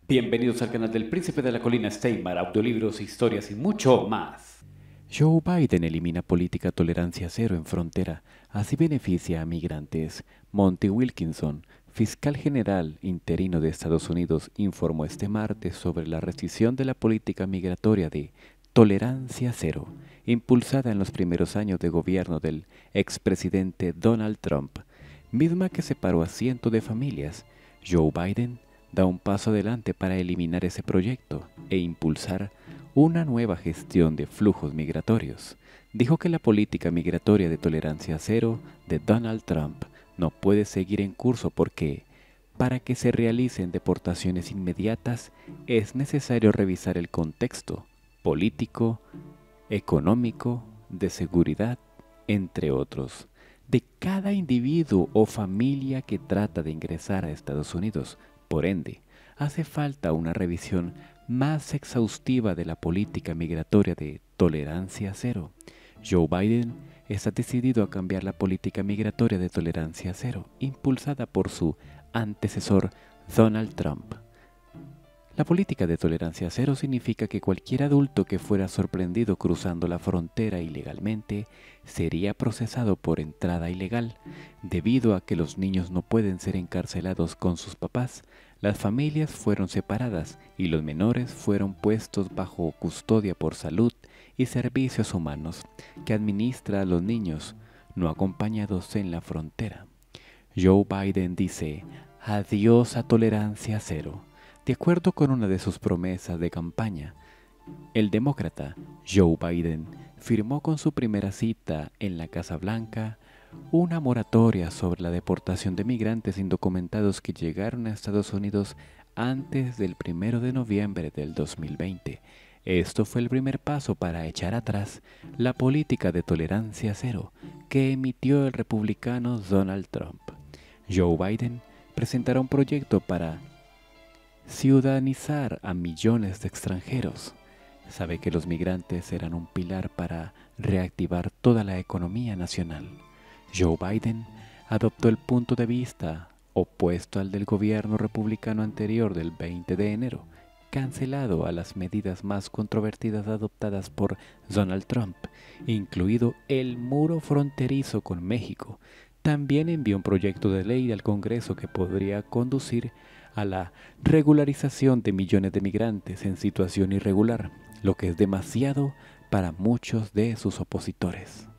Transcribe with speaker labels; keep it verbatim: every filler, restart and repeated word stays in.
Speaker 1: Bienvenidos al canal del Príncipe de la Colina Steinmar, audiolibros, historias y mucho más.
Speaker 2: Joe Biden elimina política tolerancia cero en frontera, así beneficia a migrantes. Monty Wilkinson, fiscal general interino de Estados Unidos, informó este martes sobre la rescisión de la política migratoria de tolerancia cero, impulsada en los primeros años de gobierno del expresidente Donald Trump, misma que separó a cientos de familias. Joe Biden da un paso adelante para eliminar ese proyecto e impulsar una nueva gestión de flujos migratorios. Dijo que la política migratoria de tolerancia cero de Donald Trump no puede seguir en curso porque, para que se realicen deportaciones inmediatas, es necesario revisar el contexto político, económico, de seguridad, entre otros, de cada individuo o familia que trata de ingresar a Estados Unidos. Por ende, hace falta una revisión más exhaustiva de la política migratoria de tolerancia cero. Joe Biden está decidido a cambiar la política migratoria de tolerancia cero, impulsada por su antecesor Donald Trump. La política de tolerancia cero significa que cualquier adulto que fuera sorprendido cruzando la frontera ilegalmente sería procesado por entrada ilegal. Debido a que los niños no pueden ser encarcelados con sus papás, las familias fueron separadas y los menores fueron puestos bajo custodia por Salud y Servicios Humanos, que administra a los niños no acompañados en la frontera. Joe Biden dice: adiós a tolerancia cero. De acuerdo con una de sus promesas de campaña, el demócrata Joe Biden firmó con su primera cita en la Casa Blanca una moratoria sobre la deportación de migrantes indocumentados que llegaron a Estados Unidos antes del primero de noviembre del dos mil veinte. Esto fue el primer paso para echar atrás la política de tolerancia cero que emitió el republicano Donald Trump. Joe Biden presentará un proyecto para ciudadanizar a millones de extranjeros. Sabe que los migrantes serán un pilar para reactivar toda la economía nacional. Joe Biden adoptó el punto de vista opuesto al del gobierno republicano anterior del veinte de enero, cancelado a las medidas más controvertidas adoptadas por Donald Trump, incluido el muro fronterizo con México. También envió un proyecto de ley al Congreso que podría conducir a la regularización de millones de migrantes en situación irregular, lo que es demasiado para muchos de sus opositores.